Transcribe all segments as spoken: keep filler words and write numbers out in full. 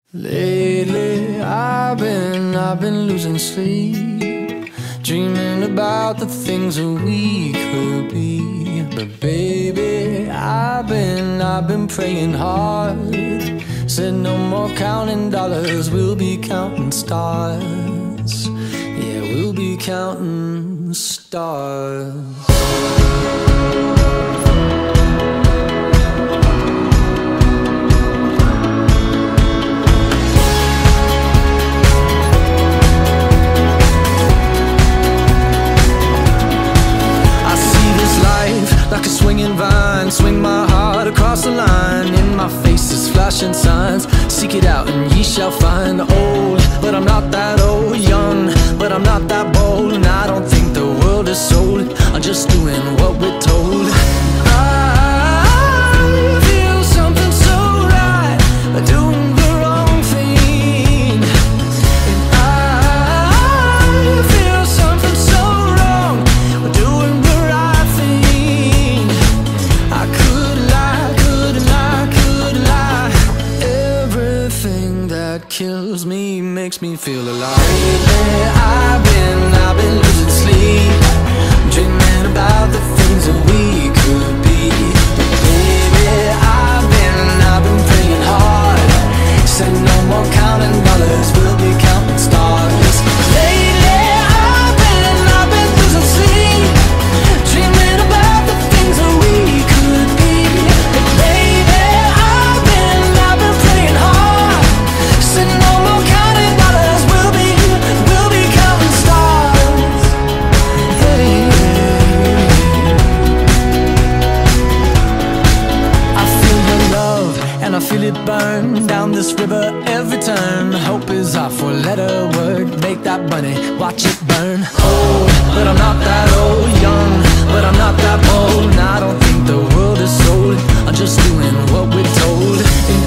Lately I've been, I've been losing sleep, dreaming about the things that we could be. But baby, I've been, I've been praying hard. Said no more counting dollars, we'll be counting stars. Yeah, we'll be counting stars. Like a swinging vine, swing my heart across the line. In my face is flashing signs, seek it out and ye shall find. Old, but I'm not that old. Young, but I'm not that bold. And I don't think the world is sold, I'm just doing what we're told. I feel something so right, doing the wrong thing. And I feel something so wrong, doing the right thing. I could lie, could lie, could lie. Everything that kills me makes me feel alive. Lately I've been, I've been losing sleep, dreaming about the things that we could be. Baby, I've been, I've been praying hard. Said no more counting dollars, we'll be counting stars. Lately I've been, I've been losing sleep, dreaming about the things that we could be. But baby, I've been, I've been praying hard. Said no more counting dollars, we'll be, we'll be counting stars. Hey, I feel your love and I feel it burn down this river every turn. Hope is our four-letter word, make that money, watch it burn. Old, but I'm not that old. Young, but I'm not that bold. And I don't think the world is sold, I'm just doing what we're told. And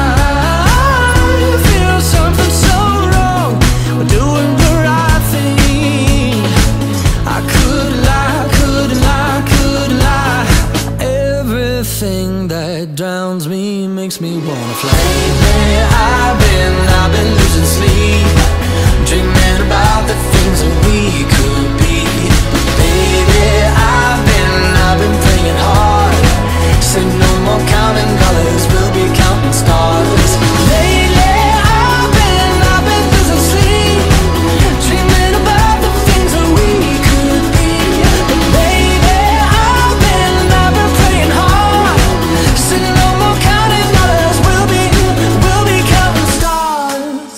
I feel something so wrong, we're doing the right thing. I could lie, could lie, could lie. Everything that drowns me makes me wanna fly. Lately I've been, I've been losing sleep, dreaming about the things that we could be. But baby, I've been, I've been praying hard. Said no more counting dollars, we'll be counting stars. Lately I've been, I've been losing sleep, dreaming about the things that we could be. But baby, I've been, I've been praying hard. Said no more counting dollars, we'll be, we'll be counting stars.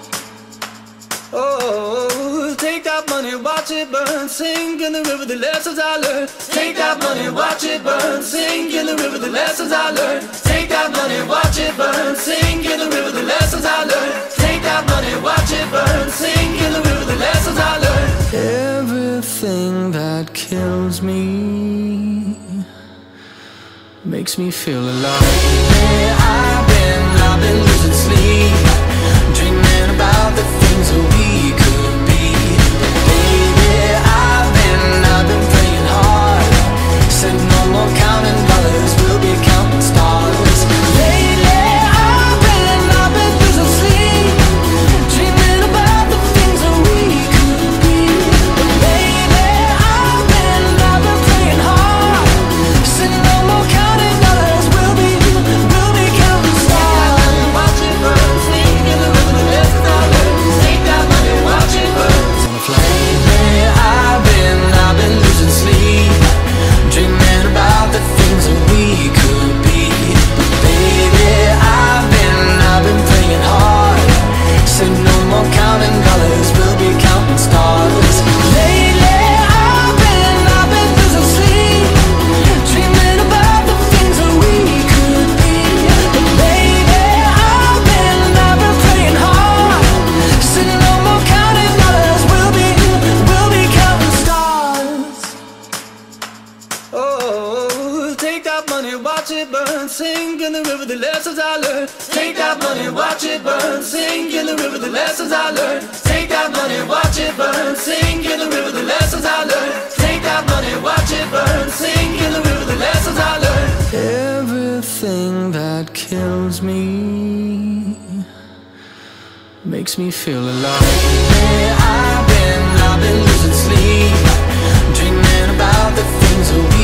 Oh, take that money, watch it burn, sink in the river, the lessons I learned. Take that money, watch it burn, sink in the river, the lessons I learned. Take that money, watch it burn, sink in the river, the lessons I learned. Take that money, watch it burn, sink in the river, the lessons I learned. Everything that kills me makes me feel alive. Lately I've been, I've been losing sleep, dreaming about the things that we could be. But baby, I've been, I've been praying hard. Said no more counting dollars, we'll be counting stars. Lately I've been, I've been losing sleep, dreaming about the things that we could be. But baby, I've been, I've been praying hard. Said no more counting dollars, we'll be, we'll be counting stars. Watch it burn, sink in the river, the lessons I learned. Take that money, watch it burn. Lately I've been, I've been losing sleep, dreaming about the things that we could be. But baby, I've been, I've been praying hard. Said no more counting dollars, we'll be counting stars. Lately I've been, I've been losing sleep, dreaming about the things that we could be. But baby, I've been, I've been praying hard. Said no more counting dollars, we'll be, we'll be counting stars. Oh, take that money, watch it burn, sink in the river, the lessons I learned. Take that money, watch it burn, sink in the river, the lessons I learned. Take that money, watch it burn, sink in the river, the lessons I learned. Take that money, watch it burn, sink in the river, the lessons I learned. Everything that kills me makes me feel alive. Yeah, I've been, I've been losing sleep, dreaming about the things that we